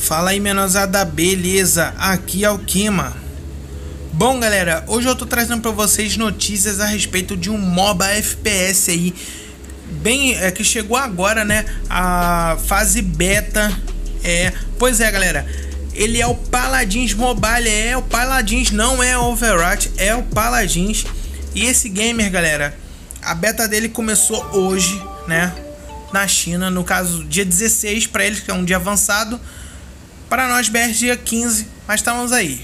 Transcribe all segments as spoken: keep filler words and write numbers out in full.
Fala aí, menosada, beleza? Aqui é o Kima. Bom, galera, hoje eu tô trazendo pra vocês notícias a respeito de um MOBA F P S aí, bem, é, que chegou agora, né? A fase beta. É, pois é, galera, ele é o Paladins Mobile, é o Paladins, não é Overwatch, é o Paladins. E esse gamer, galera, a beta dele começou hoje, né? Na China, no caso dia dezesseis para eles, que é um dia avançado. Para nós B R dia quinze, mas estamos aí.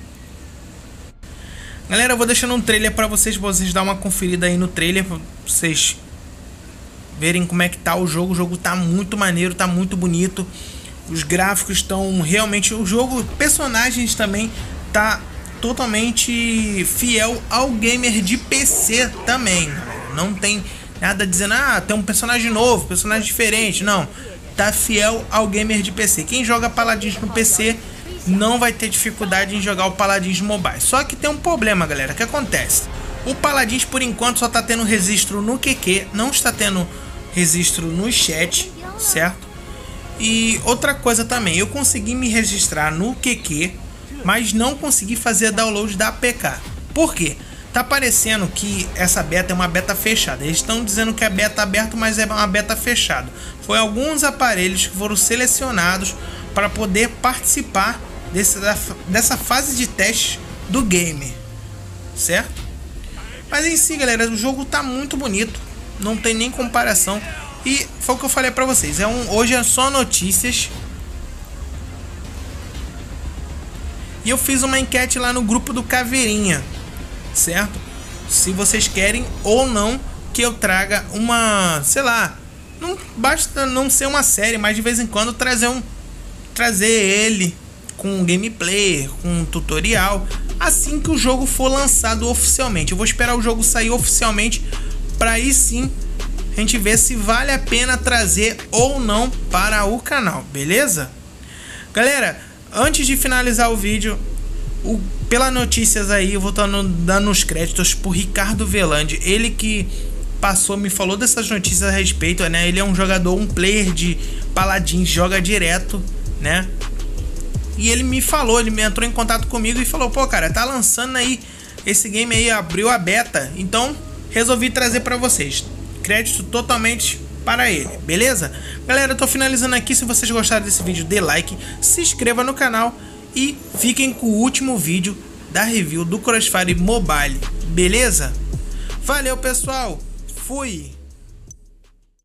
Galera, eu vou deixando um trailer para vocês, pra vocês dar uma conferida aí no trailer, pra vocês verem como é que tá o jogo. O jogo tá muito maneiro, tá muito bonito. Os gráficos estão realmente... O jogo, personagens também, tá totalmente fiel ao gamer de P C também. Não tem nada dizendo, ah, tem um personagem novo, personagem diferente. Não, tá fiel ao gamer de P C. Quem joga Paladins no P C não vai ter dificuldade em jogar o Paladins Mobile. Só que tem um problema, galera. O que acontece? O Paladins, por enquanto, só tá tendo registro no Q Q, não está tendo registro no chat, certo? E outra coisa também, eu consegui me registrar no Q Q, mas não consegui fazer download da A P K. Por quê? Tá parecendo que essa beta é uma beta fechada. Eles estão dizendo que é beta aberto, mas é uma beta fechada. Foi alguns aparelhos que foram selecionados para poder participar desse, dessa fase de teste do game, certo? Mas em si, galera, o jogo tá muito bonito, não tem nem comparação. E foi o que eu falei para vocês. É um, hoje é só notícias. E eu fiz uma enquete lá no grupo do Caveirinha, certo? Se vocês querem ou não que eu traga uma, sei lá, não basta não ser uma série, mas de vez em quando trazer um trazer ele com gameplay, com tutorial, assim que o jogo for lançado oficialmente. Eu vou esperar o jogo sair oficialmente para aí sim a gente ver se vale a pena trazer ou não para o canal, beleza? Galera, antes de finalizar o vídeo, o, pela notícias aí, eu vou estar dando os créditos pro Ricardo Velandi, ele que passou, me falou dessas notícias a respeito, né? Ele é um jogador, um player de Paladins, joga direto, né? E ele me falou, ele me entrou em contato comigo e falou, pô, cara, tá lançando aí, esse game aí abriu a beta, então resolvi trazer pra vocês. Crédito totalmente para ele, beleza? Galera, eu tô finalizando aqui. Se vocês gostaram desse vídeo, dê like, se inscreva no canal e fiquem com o último vídeo da review do Crossfire Mobile, beleza? Valeu, pessoal, fui!